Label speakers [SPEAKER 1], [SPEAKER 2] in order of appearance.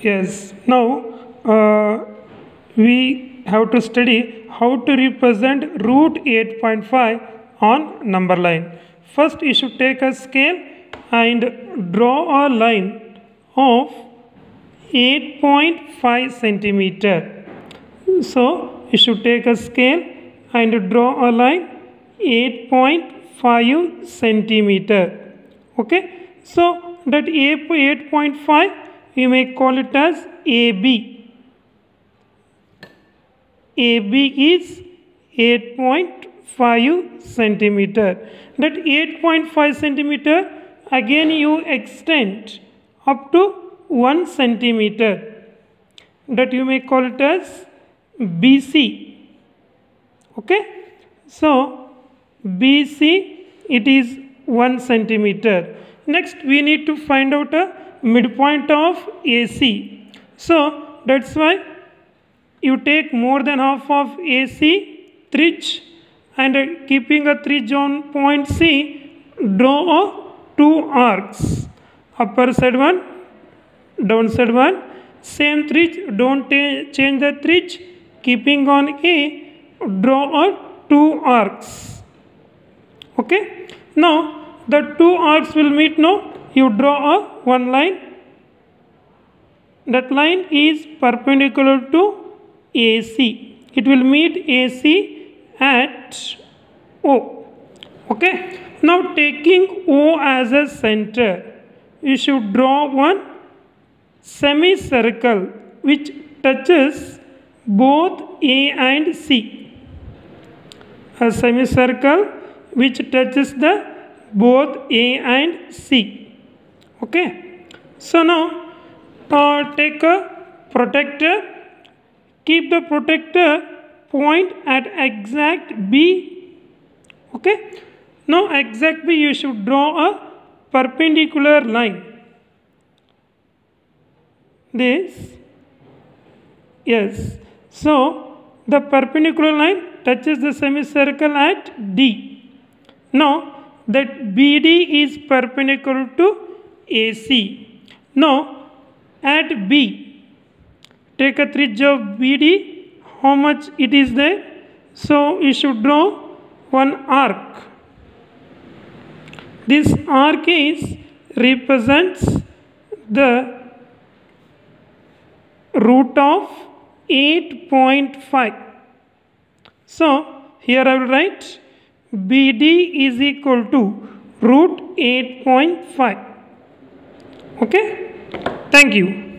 [SPEAKER 1] Yes. Now we have to study how to represent root 8.5 on number line. First, you should take a scale and draw a line of 8.5 centimeter. So you should take a scale and draw a line 8.5 centimeter. Okay. So that 8.5 we may call it as AB. AB is 8.5 centimeter. That 8.5 centimeter again you extend up to 1 centimeter. That you may call it as BC. Okay. So BC it is 1 centimeter. Next we need to find out a midpoint of AC. So that's why you take more than half of AC tridge and keeping a tridge on point C, draw two arcs. Upper side one, downside one. Same tridge, don't change the tridge. Keeping on A, draw two arcs. Okay. Now the two arcs will meet now. You draw one line. That line is perpendicular to AC. It will meet AC at O. Okay. Now taking O as a center, you should draw one semicircle which touches both A and C. A semicircle which touches the both A and C. Okay. So now take a protractor. Keep the protractor point at exact B. Okay. Now exact B you should draw a perpendicular line. This. Yes. So the perpendicular line touches the semicircle at D. Now that BD is perpendicular to AC. Now at B, take a tridge of BD. How much it is there? So you should draw one arc. This arc is represents the root of 8.5. So here I will write BD is equal to root 8.5. Okay. Thank you.